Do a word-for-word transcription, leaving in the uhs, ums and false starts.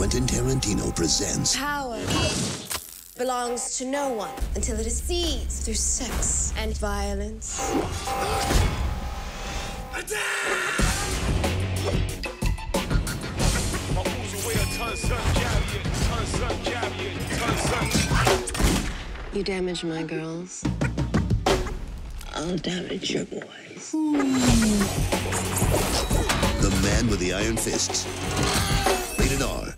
Quentin Tarantino presents... Power belongs to no one until it is seized through sex and violence. You damage my girls, I'll damage your boys. The Man with the Iron Fists. Rated R.